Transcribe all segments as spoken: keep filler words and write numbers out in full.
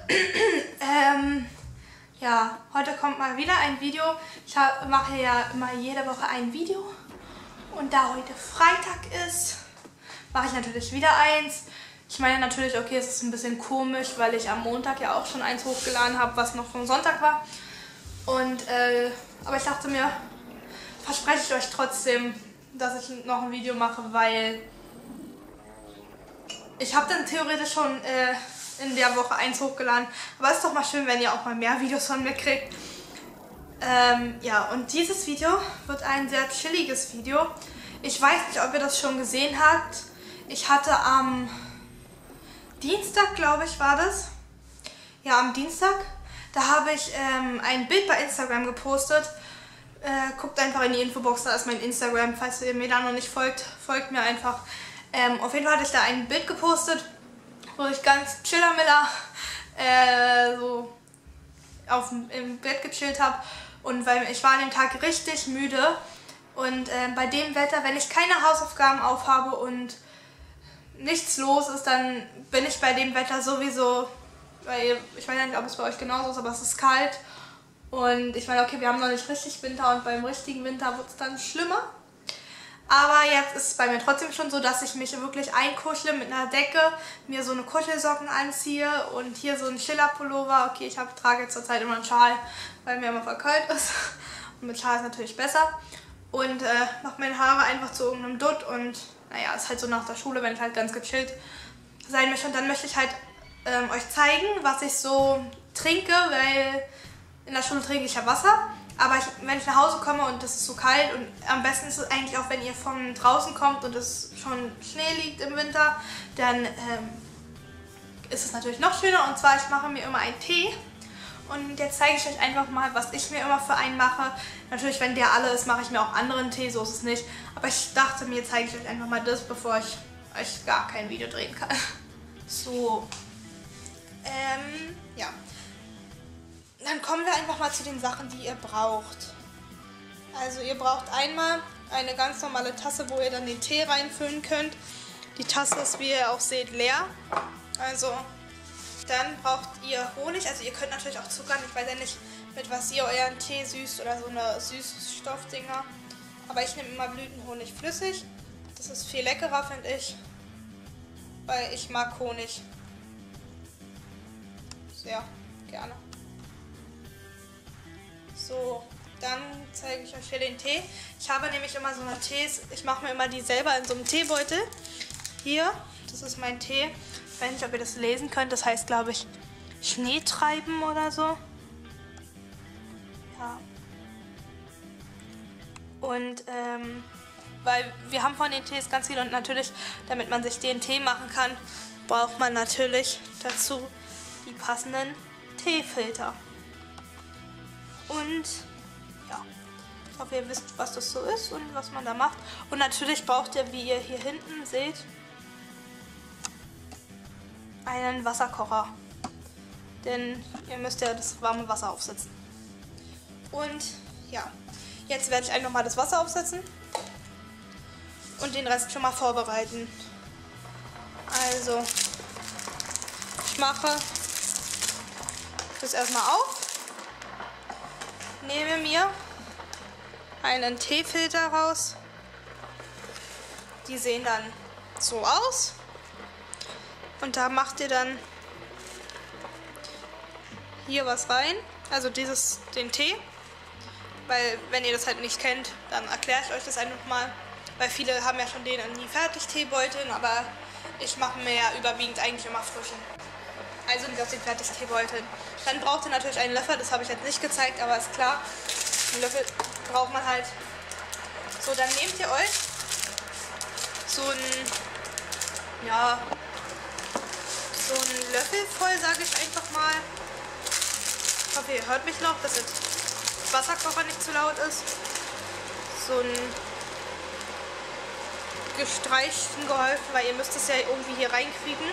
ähm, ja, heute kommt mal wieder ein Video. Ich hab, mache ja immer jede Woche ein Video. Und da heute Freitag ist, mache ich natürlich wieder eins. Ich meine natürlich, okay, es ist ein bisschen komisch, weil ich am Montag ja auch schon eins hochgeladen habe, was noch vom Sonntag war. Und, äh, aber ich dachte mir, verspreche ich euch trotzdem, dass ich noch ein Video mache, weil ich habe dann theoretisch schon äh, in der Woche eins hochgeladen. Aber es ist doch mal schön, wenn ihr auch mal mehr Videos von mir kriegt. Ähm, ja, und dieses Video wird ein sehr chilliges Video. Ich weiß nicht, ob ihr das schon gesehen habt. Ich hatte am Dienstag, glaube ich, war das. Ja, am Dienstag. Da habe ich ähm, ein Bild bei Instagram gepostet. Äh, guckt einfach in die Infobox, da ist mein Instagram. Falls ihr mir da noch nicht folgt, folgt mir einfach. Ähm, auf jeden Fall hatte ich da ein Bild gepostet, wo ich ganz chillermiller äh, so auf, im Bett gechillt habe. Und weil ich war an dem Tag richtig müde. Und äh, bei dem Wetter, wenn ich keine Hausaufgaben aufhabe und nichts los ist, dann bin ich bei dem Wetter sowieso, weil ich weiß nicht, ob es bei euch genauso ist, aber es ist kalt. Und ich meine, okay, wir haben noch nicht richtig Winter und beim richtigen Winter wird es dann schlimmer. Aber jetzt ist es bei mir trotzdem schon so, dass ich mich wirklich einkuschle mit einer Decke, mir so eine Kuschelsocken anziehe und hier so ein Schillerpullover. Okay, ich hab, trage zurzeit immer einen Schal, weil mir immer verkalt ist. Und mit Schal ist natürlich besser. Und äh, mache meine Haare einfach zu irgendeinem Dutt und naja, ist halt so nach der Schule, wenn ich halt ganz gechillt sein möchte. Und dann möchte ich halt ähm, euch zeigen, was ich so trinke, weil in der Schule trinke ich ja Wasser. Aber ich, wenn ich nach Hause komme und es ist so kalt und am besten ist es eigentlich auch, wenn ihr von draußen kommt und es schon Schnee liegt im Winter, dann ähm, ist es natürlich noch schöner. Und zwar, ich mache mir immer einen Tee und jetzt zeige ich euch einfach mal, was ich mir immer für einen mache. Natürlich, wenn der alle ist, mache ich mir auch anderen Tee, so ist es nicht. Aber ich dachte mir, zeige ich euch einfach mal das, bevor ich euch gar kein Video drehen kann. So, ähm, ja. Dann kommen wir einfach mal zu den Sachen, die ihr braucht. Also ihr braucht einmal eine ganz normale Tasse, wo ihr dann den Tee reinfüllen könnt. Die Tasse ist, wie ihr auch seht, leer. Also dann braucht ihr Honig. Also ihr könnt natürlich auch Zucker, ich weiß ja nicht, mit was ihr euren Tee süßt oder so eine Süßstoffdinger. Aber ich nehme immer Blütenhonig flüssig. Das ist viel leckerer, finde ich. Weil ich mag Honig sehr gerne. So, dann zeige ich euch hier den Tee. Ich habe nämlich immer so eine Tees, ich mache mir immer die selber in so einem Teebeutel. Hier, das ist mein Tee. Ich weiß nicht, ob ihr das lesen könnt. Das heißt, glaube ich, Schneetreiben oder so. Ja. Und, ähm, weil wir haben von den Tees ganz viel und natürlich, damit man sich den Tee machen kann, braucht man natürlich dazu die passenden Teefilter. Und ja, ich hoffe, ihr wisst, was das so ist und was man da macht. Und natürlich braucht ihr, wie ihr hier hinten seht, einen Wasserkocher. Denn ihr müsst ja das warme Wasser aufsetzen. Und ja, jetzt werde ich einfach mal das Wasser aufsetzen und den Rest schon mal vorbereiten. Also, ich mache das erstmal auf. Nehme mir einen Teefilter raus. Die sehen dann so aus. Und da macht ihr dann hier was rein. Also dieses, den Tee. Weil wenn ihr das halt nicht kennt, dann erkläre ich euch das einfach mal. Weil viele haben ja schon den in die Fertigteebeuteln, aber ich mache mir ja überwiegend eigentlich immer frischen. Also nicht aus den Fertigteebeuteln. Dann braucht ihr natürlich einen Löffel, das habe ich jetzt nicht gezeigt, aber ist klar. Einen Löffel braucht man halt. So, dann nehmt ihr euch so einen, ja, so einen Löffel voll, sage ich einfach mal. Ich hoffe, ihr hört mich noch, dass der Wasserkocher nicht zu laut ist. So einen gestreichten geholfen, weil ihr müsst es ja irgendwie hier reinkriegen.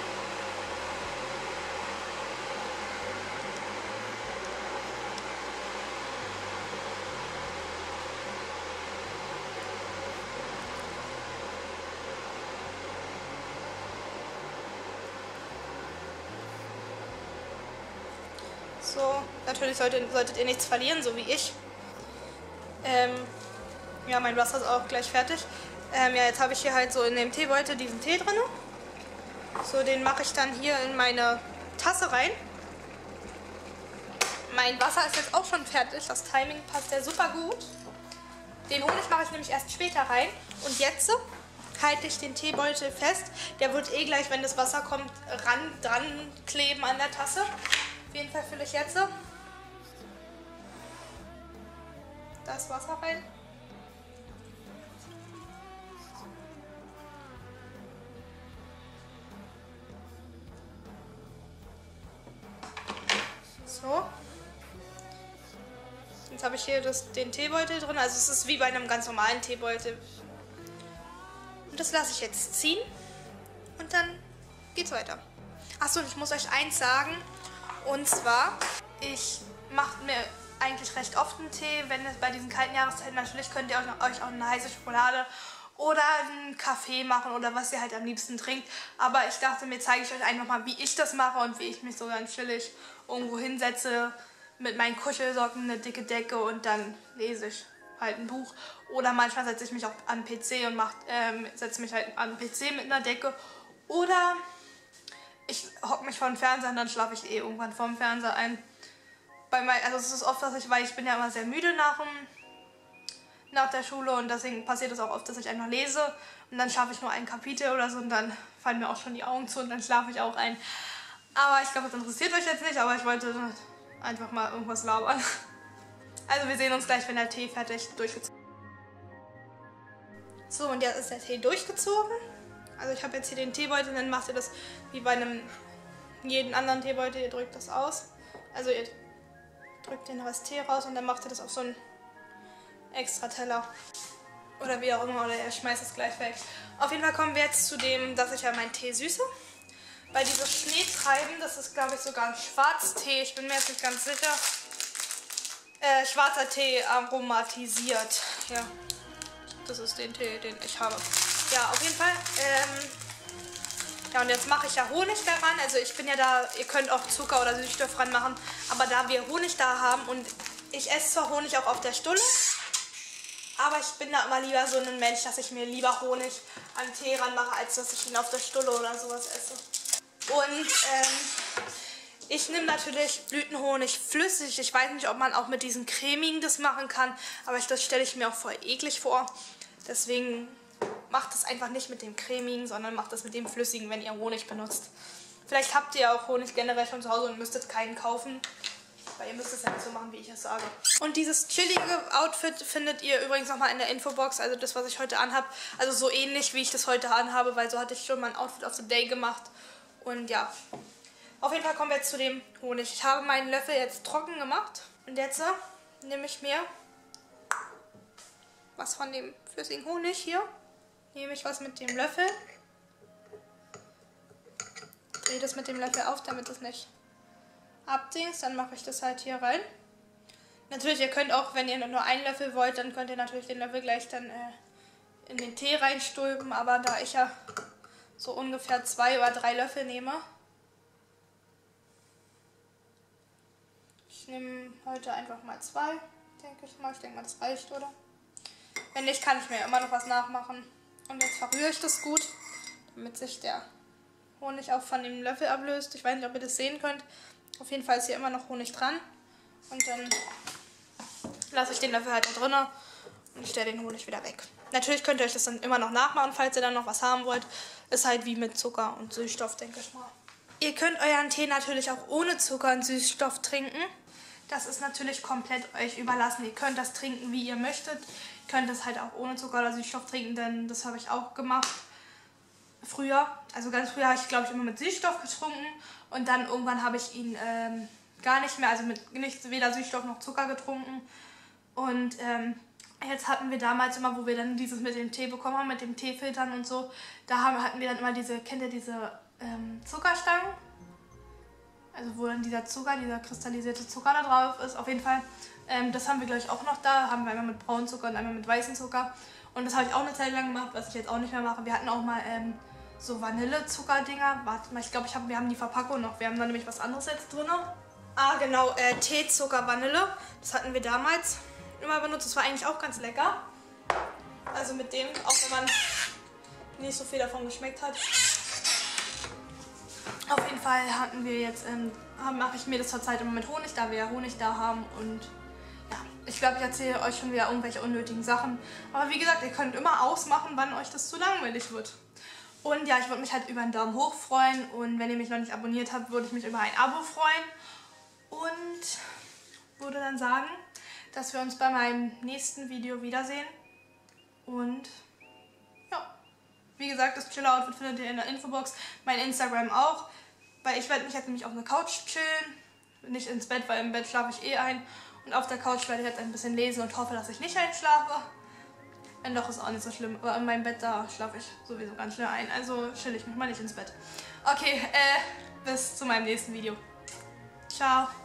So, natürlich solltet, solltet ihr nichts verlieren, so wie ich. Ähm, ja, mein Wasser ist auch gleich fertig. Ähm, ja, jetzt habe ich hier halt so in dem Teebeutel diesen Tee drin. So, den mache ich dann hier in meine Tasse rein. Mein Wasser ist jetzt auch schon fertig. Das Timing passt ja super gut. Den Honig mache ich nämlich erst später rein. Und jetzt halte ich den Teebeutel fest. Der wird eh gleich, wenn das Wasser kommt, ran, dran kleben an der Tasse. Auf jeden Fall fülle ich jetzt das Wasser rein. So. Jetzt habe ich hier das, den Teebeutel drin. Also es ist wie bei einem ganz normalen Teebeutel. Und das lasse ich jetzt ziehen. Und dann geht's weiter. Achso, und ich muss euch eins sagen. Und zwar, ich mache mir eigentlich recht oft einen Tee, wenn es bei diesen kalten Jahreszeiten, natürlich könnt ihr euch auch eine heiße Schokolade oder einen Kaffee machen oder was ihr halt am liebsten trinkt. Aber ich dachte mir, zeige ich euch einfach mal, wie ich das mache und wie ich mich so ganz chillig irgendwo hinsetze mit meinen Kuschelsocken, eine dicke Decke und dann lese ich halt ein Buch. Oder manchmal setze ich mich auch an den P C und ähm, setze mich halt an den P C mit einer Decke. Oder ich hocke mich vor den Fernseher und dann schlafe ich eh irgendwann vorm Fernseher ein. Bei mein, also es ist oft, dass ich, weil ich bin ja immer sehr müde nach, dem, nach der Schule und deswegen passiert es auch oft, dass ich einfach lese und dann schaffe ich nur ein Kapitel oder so und dann fallen mir auch schon die Augen zu und dann schlafe ich auch ein. Aber ich glaube, das interessiert euch jetzt nicht, aber ich wollte einfach mal irgendwas labern. Also wir sehen uns gleich, wenn der Tee fertig durchgezogen ist. So, und jetzt ist der Tee durchgezogen. Also ich habe jetzt hier den Teebeutel und dann macht ihr das wie bei einem jeden anderen Teebeutel, ihr drückt das aus. Also ihr drückt den Rest Tee raus und dann macht ihr das auf so einen extra Teller. Oder wie auch immer, oder ihr schmeißt es gleich weg. Auf jeden Fall kommen wir jetzt zu dem, dass ich ja meinen Tee süße. Weil dieses Schneetreiben, das ist glaube ich sogar ein Schwarztee, ich bin mir jetzt nicht ganz sicher. Äh, schwarzer Tee aromatisiert. Ja, das ist den Tee, den ich habe. Ja, auf jeden Fall. Ähm, ja, und jetzt mache ich ja Honig daran. Also ich bin ja da, ihr könnt auch Zucker oder Süßstoff ranmachen. Aber da wir Honig da haben und ich esse zwar Honig auch auf der Stulle, aber ich bin da immer lieber so ein Mensch, dass ich mir lieber Honig an Tee ranmache, als dass ich ihn auf der Stulle oder sowas esse. Und ähm, ich nehme natürlich Blütenhonig flüssig. Ich weiß nicht, ob man auch mit diesen cremigen das machen kann, aber ich, das stelle ich mir auch voll eklig vor. Deswegen macht das einfach nicht mit dem cremigen, sondern macht das mit dem flüssigen, wenn ihr Honig benutzt. Vielleicht habt ihr auch Honig generell schon zu Hause und müsstet keinen kaufen. Weil ihr müsst es ja nicht so machen, wie ich es sage. Und dieses chillige Outfit findet ihr übrigens nochmal in der Infobox. Also das, was ich heute anhabe. Also so ähnlich, wie ich das heute anhabe, weil so hatte ich schon mein Outfit of the Day gemacht. Und ja, auf jeden Fall kommen wir jetzt zu dem Honig. Ich habe meinen Löffel jetzt trocken gemacht. Und jetzt äh, nehme ich mir was von dem flüssigen Honig hier. Nehme ich was mit dem Löffel. Drehe das mit dem Löffel auf, damit es nicht abdings. Dann mache ich das halt hier rein. Natürlich, ihr könnt auch, wenn ihr nur einen Löffel wollt, dann könnt ihr natürlich den Löffel gleich dann äh, in den Tee reinstülpen. Aber da ich ja so ungefähr zwei oder drei Löffel nehme, ich nehme heute einfach mal zwei, denke ich mal. Ich denke mal, das reicht, oder? Wenn nicht, kann ich mir immer noch was nachmachen. Und jetzt verrühre ich das gut, damit sich der Honig auch von dem Löffel ablöst. Ich weiß nicht, ob ihr das sehen könnt. Auf jeden Fall ist hier immer noch Honig dran. Und dann lasse ich den Löffel halt da drinnen und stelle den Honig wieder weg. Natürlich könnt ihr euch das dann immer noch nachmachen, falls ihr dann noch was haben wollt. Ist halt wie mit Zucker und Süßstoff, denke ich mal. Ihr könnt euren Tee natürlich auch ohne Zucker und Süßstoff trinken. Das ist natürlich komplett euch überlassen. Ihr könnt das trinken, wie ihr möchtet. Ihr könnt das halt auch ohne Zucker oder Süßstoff trinken, denn das habe ich auch gemacht. Früher, also ganz früher habe ich, glaube ich, immer mit Süßstoff getrunken. Und dann irgendwann habe ich ihn ähm, gar nicht mehr, also mit nicht weder Süßstoff noch Zucker getrunken. Und ähm, jetzt hatten wir damals immer, wo wir dann dieses mit dem Tee bekommen haben, mit dem Teefiltern und so, da haben, hatten wir dann immer diese, kennt ihr diese ähm, Zuckerstangen? Also wo dann dieser Zucker, dieser kristallisierte Zucker da drauf ist. Auf jeden Fall, ähm, das haben wir glaube ich auch noch da. Haben wir einmal mit braunen Zucker und einmal mit weißem Zucker. Und das habe ich auch eine Zeit lang gemacht, was ich jetzt auch nicht mehr mache. Wir hatten auch mal ähm, so Vanillezucker-Dinger. Warte mal, ich glaube, ich hab, wir haben die Verpackung noch. Wir haben da nämlich was anderes jetzt drin. Ah, genau, äh, Tee, Zucker, Vanille. Das hatten wir damals immer benutzt. Das war eigentlich auch ganz lecker. Also mit dem, auch wenn man nicht so viel davon geschmeckt hat. Auf jeden Fall hatten wir jetzt, ähm, mache ich mir das zurzeit immer mit Honig, da wir ja Honig da haben. Und ja, ich glaube, ich erzähle euch schon wieder irgendwelche unnötigen Sachen. Aber wie gesagt, ihr könnt immer ausmachen, wann euch das zu langweilig wird. Und ja, ich würde mich halt über einen Daumen hoch freuen. Und wenn ihr mich noch nicht abonniert habt, würde ich mich über ein Abo freuen. Und würde dann sagen, dass wir uns bei meinem nächsten Video wiedersehen. Und ja, wie gesagt, das Chill-Outfit findet ihr in der Infobox. Mein Instagram auch. Weil ich werde mich jetzt nämlich auf eine Couch chillen. Nicht ins Bett, weil im Bett schlafe ich eh ein. Und auf der Couch werde ich jetzt ein bisschen lesen und hoffe, dass ich nicht einschlafe. Wenn doch, ist auch nicht so schlimm. Aber in meinem Bett, da schlafe ich sowieso ganz schnell ein. Also chill ich mich mal nicht ins Bett. Okay, äh, bis zu meinem nächsten Video. Ciao.